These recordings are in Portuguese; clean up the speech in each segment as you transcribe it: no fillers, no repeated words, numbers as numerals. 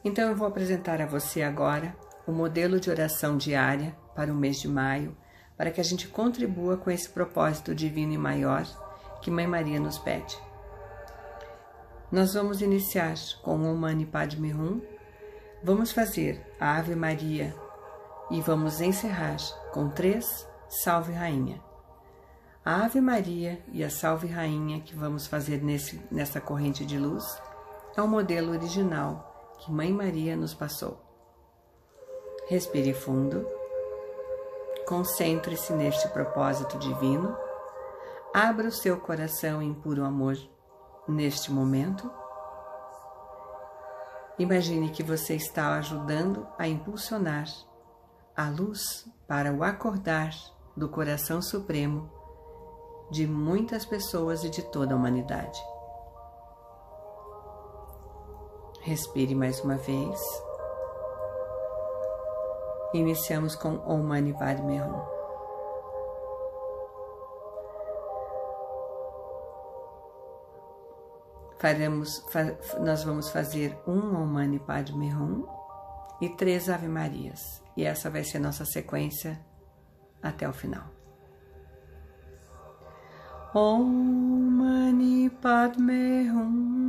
Então eu vou apresentar a você agora o modelo de oração diária para o mês de maio, para que a gente contribua com esse propósito divino e maior que Mãe Maria nos pede. Nós vamos iniciar com o Om Mani Padme Hum, vamos fazer a Ave Maria e vamos encerrar com 3 Salve Rainha. A Ave Maria e a Salve Rainha que vamos fazer nessa corrente de luz é o modelo original que Mãe Maria nos passou. Respire fundo, concentre-se neste propósito divino, abra o seu coração em puro amor neste momento. Imagine que você está ajudando a impulsionar a luz para o acordar do coração supremo de muitas pessoas e de toda a humanidade. Respire mais uma vez. Iniciamos com Om Mani Padme Hum. Nós vamos fazer um Om Mani Padme Hum e 3 Ave Marias. E essa vai ser nossa sequência até o final. Om Mani Padme Hum.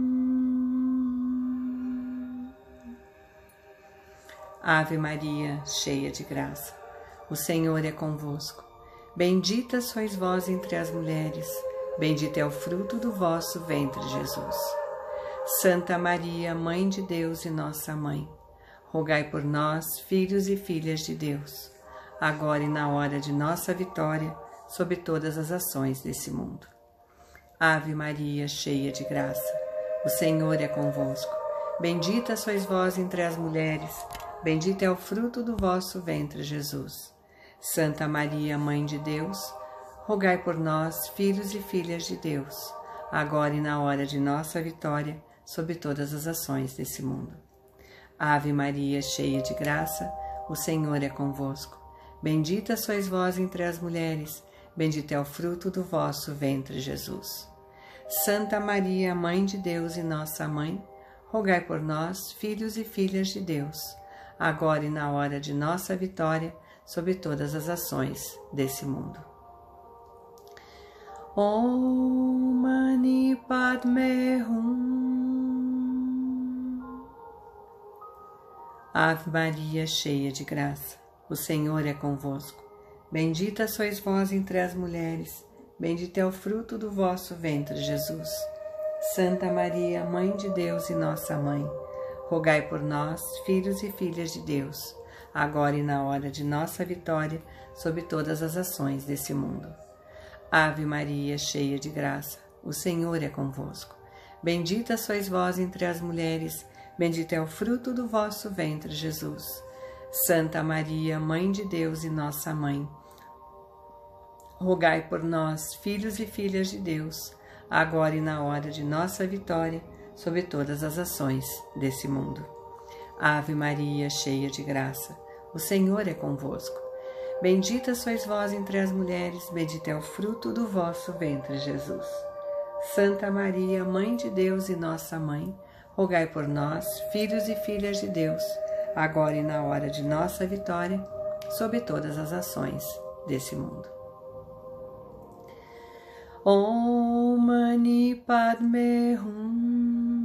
Ave Maria, cheia de graça, o Senhor é convosco. Bendita sois vós entre as mulheres, bendito é o fruto do vosso ventre, Jesus. Santa Maria, Mãe de Deus e nossa Mãe, rogai por nós, filhos e filhas de Deus, agora e na hora de nossa vitória, sobre todas as ações desse mundo. Ave Maria, cheia de graça, o Senhor é convosco. Bendita sois vós entre as mulheres, bendito é o fruto do vosso ventre, Jesus. Santa Maria, Mãe de Deus, rogai por nós, filhos e filhas de Deus, agora e na hora de nossa vitória, sobre todas as ações desse mundo. Ave Maria, cheia de graça, o Senhor é convosco. Bendita sois vós entre as mulheres, bendito é o fruto do vosso ventre, Jesus. Santa Maria, Mãe de Deus e nossa Mãe, rogai por nós, filhos e filhas de Deus, agora e na hora de nossa vitória, sobre todas as ações desse mundo. Om Mani Padme Hum. Ave Maria, cheia de graça, o Senhor é convosco. Bendita sois vós entre as mulheres, bendito é o fruto do vosso ventre, Jesus. Santa Maria, Mãe de Deus e nossa Mãe, rogai por nós, filhos e filhas de Deus, agora e na hora de nossa vitória, sobre todas as ações desse mundo. Ave Maria, cheia de graça, o Senhor é convosco. Bendita sois vós entre as mulheres, bendito é o fruto do vosso ventre, Jesus. Santa Maria, Mãe de Deus e nossa Mãe, rogai por nós, filhos e filhas de Deus, agora e na hora de nossa vitória, sobre todas as ações desse mundo. Ave Maria, cheia de graça, o Senhor é convosco. Bendita sois vós entre as mulheres, bendito é o fruto do vosso ventre, Jesus. Santa Maria, Mãe de Deus e nossa Mãe, rogai por nós, filhos e filhas de Deus, agora e na hora de nossa vitória, sobre todas as ações desse mundo. Om Mani Padme Hum.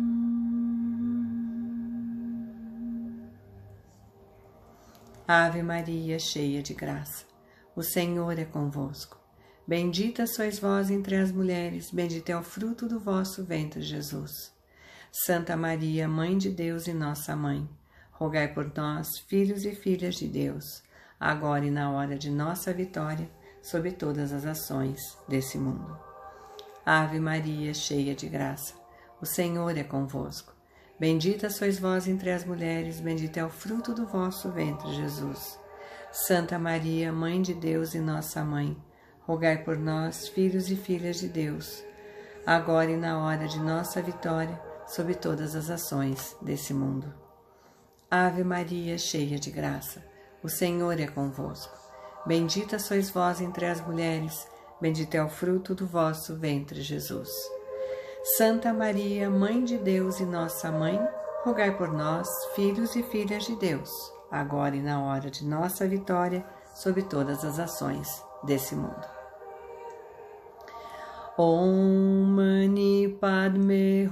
Ave Maria, cheia de graça, o Senhor é convosco. Bendita sois vós entre as mulheres, bendito é o fruto do vosso ventre, Jesus. Santa Maria, Mãe de Deus e nossa Mãe, rogai por nós, filhos e filhas de Deus, agora e na hora de nossa vitória, sobre todas as ações desse mundo. Ave Maria, cheia de graça, o Senhor é convosco. Bendita sois vós entre as mulheres, bendito é o fruto do vosso ventre, Jesus. Santa Maria, Mãe de Deus e nossa Mãe, rogai por nós, filhos e filhas de Deus, agora e na hora de nossa vitória, sobre todas as ações desse mundo. Ave Maria, cheia de graça, o Senhor é convosco. Bendita sois vós entre as mulheres, bendito é o fruto do vosso ventre, Jesus. Santa Maria, Mãe de Deus e nossa Mãe, rogai por nós, filhos e filhas de Deus, agora e na hora de nossa vitória, sobre todas as ações desse mundo. Om Mani Padme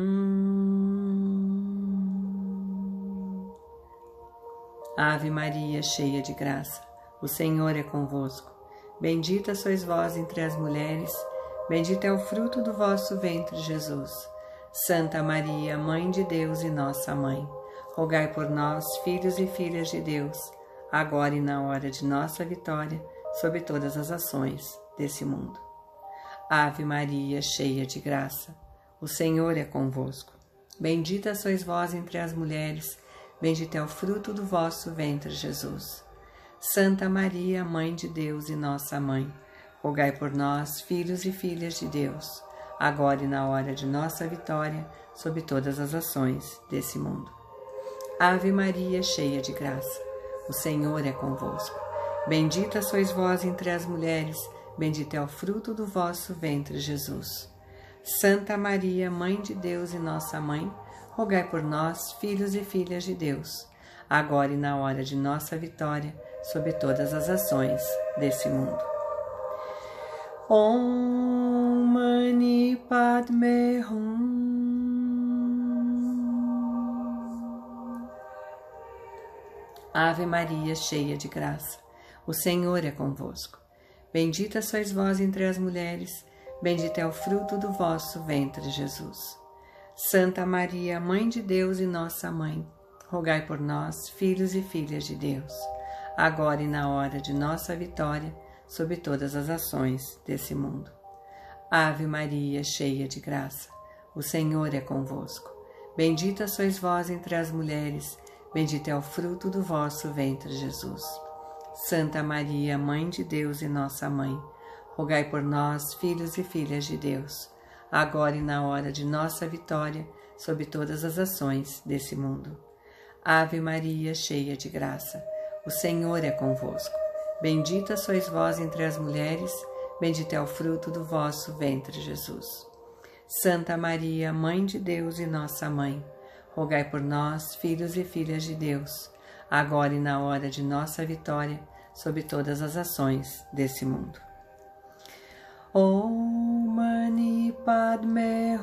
Hum. Ave Maria, cheia de graça, o Senhor é convosco. Bendita sois vós entre as mulheres, bendito é o fruto do vosso ventre, Jesus. Santa Maria, Mãe de Deus e nossa Mãe, rogai por nós, filhos e filhas de Deus, agora e na hora de nossa vitória, sobre todas as ações desse mundo. Ave Maria, cheia de graça, o Senhor é convosco. Bendita sois vós entre as mulheres, bendito é o fruto do vosso ventre, Jesus. Santa Maria, Mãe de Deus e nossa Mãe, rogai por nós, filhos e filhas de Deus, agora e na hora de nossa vitória, sobre todas as ações desse mundo. Ave Maria, cheia de graça, o Senhor é convosco. Bendita sois vós entre as mulheres, bendito é o fruto do vosso ventre, Jesus. Santa Maria, Mãe de Deus e nossa Mãe, rogai por nós, filhos e filhas de Deus, agora e na hora de nossa vitória, sobre todas as ações desse mundo. Om Mani Padme Hum. Ave Maria, cheia de graça, o Senhor é convosco. Bendita sois vós entre as mulheres, bendito é o fruto do vosso ventre, Jesus. Santa Maria, Mãe de Deus e nossa Mãe, rogai por nós, filhos e filhas de Deus, agora e na hora de nossa vitória, sobre todas as ações desse mundo. Ave Maria, cheia de graça, o Senhor é convosco. Bendita sois vós entre as mulheres, bendito é o fruto do vosso ventre, Jesus. Santa Maria, Mãe de Deus e nossa Mãe, rogai por nós, filhos e filhas de Deus, agora e na hora de nossa vitória, sobre todas as ações desse mundo. Ave Maria, cheia de graça, o Senhor é convosco. Bendita sois vós entre as mulheres, bendito é o fruto do vosso ventre, Jesus. Santa Maria, Mãe de Deus e nossa Mãe, rogai por nós, filhos e filhas de Deus, agora e na hora de nossa vitória, sobre todas as ações desse mundo. Om Mani Padme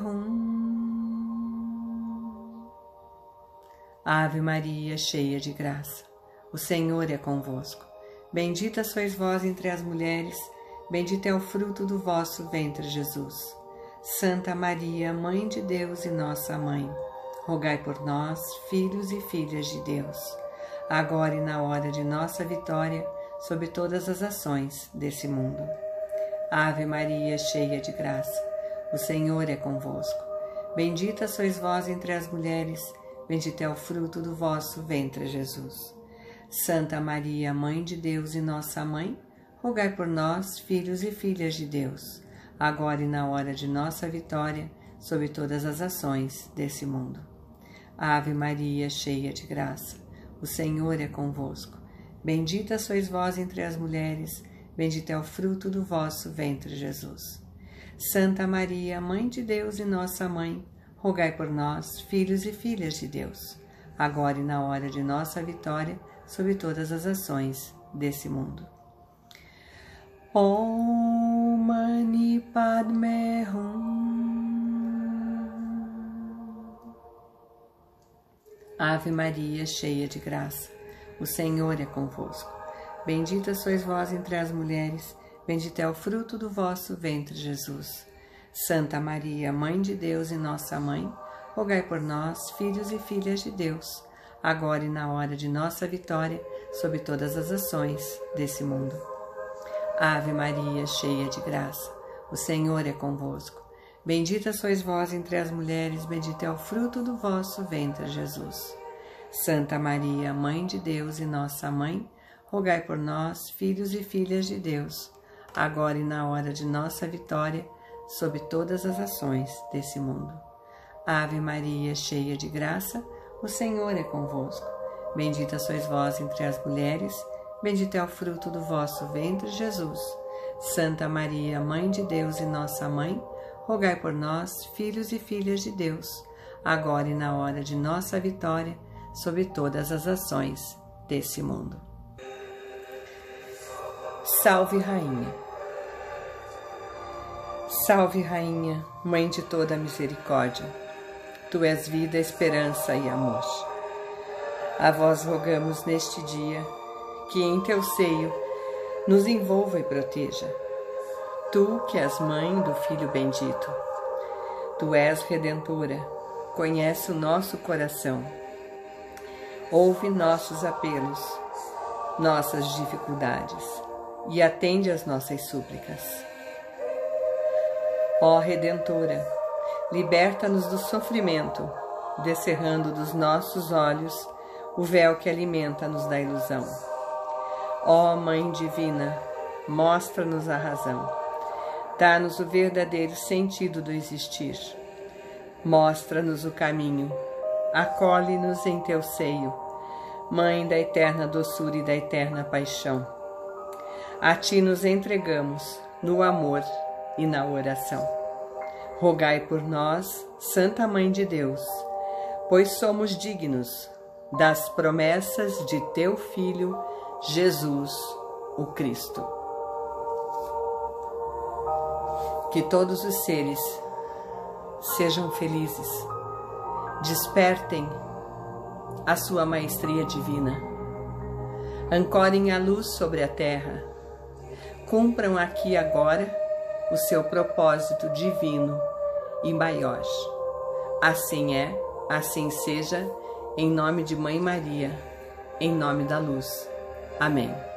Hum. Ave Maria, cheia de graça, o Senhor é convosco. Bendita sois vós entre as mulheres, bendito é o fruto do vosso ventre, Jesus. Santa Maria, Mãe de Deus e nossa Mãe, rogai por nós, filhos e filhas de Deus, agora e na hora de nossa vitória, sobre todas as ações desse mundo. Ave Maria, cheia de graça, o Senhor é convosco. Bendita sois vós entre as mulheres, bendito é o fruto do vosso ventre, Jesus. Santa Maria, Mãe de Deus e nossa Mãe, rogai por nós, filhos e filhas de Deus, agora e na hora de nossa vitória, sobre todas as ações desse mundo. Ave Maria, cheia de graça, o Senhor é convosco. Bendita sois vós entre as mulheres, bendito é o fruto do vosso ventre, Jesus. Santa Maria, Mãe de Deus e nossa Mãe, rogai por nós, filhos e filhas de Deus, agora e na hora de nossa vitória, sobre todas as ações desse mundo. Om Mani Padme Hum. Ave Maria, cheia de graça, o Senhor é convosco. Bendita sois vós entre as mulheres, bendito é o fruto do vosso ventre, Jesus. Santa Maria, Mãe de Deus e nossa Mãe, rogai por nós, filhos e filhas de Deus, agora e na hora de nossa vitória, sobre todas as ações desse mundo. Ave Maria, cheia de graça, o Senhor é convosco. Bendita sois vós entre as mulheres, bendito é o fruto do vosso ventre, Jesus. Santa Maria, Mãe de Deus e nossa Mãe, rogai por nós, filhos e filhas de Deus, agora e na hora de nossa vitória, sobre todas as ações desse mundo. Ave Maria, cheia de graça, o Senhor é convosco. Bendita sois vós entre as mulheres, bendito é o fruto do vosso ventre, Jesus. Santa Maria, Mãe de Deus e nossa Mãe, rogai por nós, filhos e filhas de Deus, agora e na hora de nossa vitória sobre todas as ações desse mundo. Salve, Rainha! Salve, Rainha, Mãe de toda a misericórdia! Tu és vida, esperança e amor. A vós rogamos neste dia que em teu seio nos envolva e proteja. Tu que és mãe do Filho bendito, tu és Redentora, conhece o nosso coração, ouve nossos apelos, nossas dificuldades e atende às nossas súplicas. Ó Redentora, liberta-nos do sofrimento, descerrando dos nossos olhos o véu que alimenta-nos da ilusão. Ó Mãe Divina, mostra-nos a razão, dá-nos o verdadeiro sentido do existir. Mostra-nos o caminho, acolhe-nos em teu seio, Mãe da eterna doçura e da eterna paixão. A ti nos entregamos no amor e na oração. Rogai por nós, Santa Mãe de Deus, pois somos dignos das promessas de teu Filho, Jesus, o Cristo. Que todos os seres sejam felizes, despertem a sua maestria divina, ancorem a luz sobre a terra, cumpram aqui e agora o seu propósito divino e maior. Assim é, assim seja, em nome de Mãe Maria, em nome da luz. Amém.